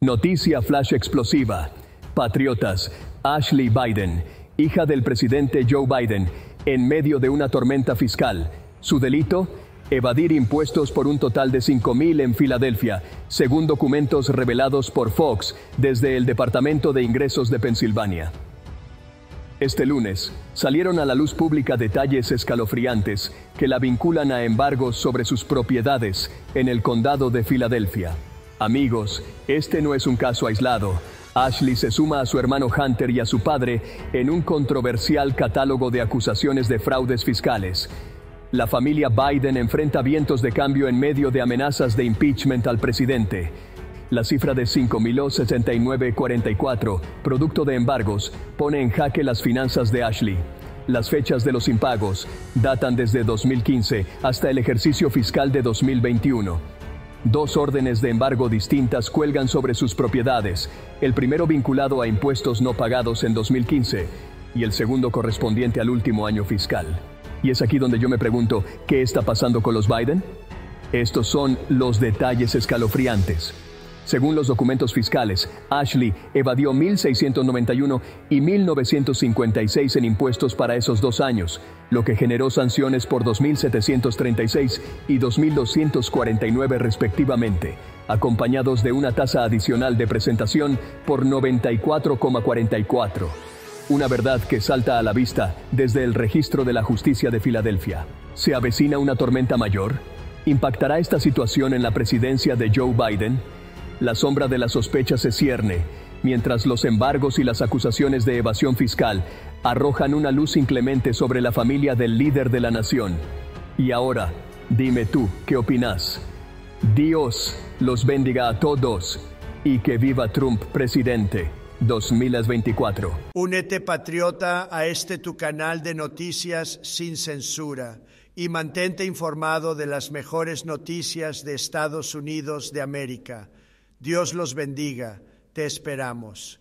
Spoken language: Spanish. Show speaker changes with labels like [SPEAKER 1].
[SPEAKER 1] Noticia flash explosiva. Patriotas, Ashley Biden, hija del presidente Joe Biden, en medio de una tormenta fiscal. Su delito: evadir impuestos por un total de $5,000 en Filadelfia, según documentos revelados por Fox desde el Departamento de Ingresos de Pensilvania. Este lunes, salieron a la luz pública detalles escalofriantes que la vinculan a embargos sobre sus propiedades en el condado de Filadelfia. Amigos, este no es un caso aislado. Ashley se suma a su hermano Hunter y a su padre en un controversial catálogo de acusaciones de fraudes fiscales. La familia Biden enfrenta vientos de cambio en medio de amenazas de impeachment al presidente. La cifra de $5,069.44, producto de embargos, pone en jaque las finanzas de Ashley. Las fechas de los impagos datan desde 2015 hasta el ejercicio fiscal de 2021. 2 órdenes de embargo distintas cuelgan sobre sus propiedades, el primero vinculado a impuestos no pagados en 2015 y el segundo correspondiente al último año fiscal. Y es aquí donde yo me pregunto, ¿qué está pasando con los Biden? Estos son los detalles escalofriantes. Según los documentos fiscales, Ashley evadió $1,691 y $1,956 en impuestos para esos 2 años, lo que generó sanciones por $2,736 y $2,249 respectivamente, acompañados de una tasa adicional de presentación por 94,44. Una verdad que salta a la vista desde el registro de la justicia de Filadelfia. ¿Se avecina una tormenta mayor? ¿Impactará esta situación en la presidencia de Joe Biden? La sombra de la sospecha se cierne, mientras los embargos y las acusaciones de evasión fiscal arrojan una luz inclemente sobre la familia del líder de la nación. Y ahora, dime tú, ¿qué opinas? Dios los bendiga a todos y que viva Trump presidente 2024.
[SPEAKER 2] Únete, patriota, a este tu canal de noticias sin censura y mantente informado de las mejores noticias de Estados Unidos de América. Dios los bendiga. Te esperamos.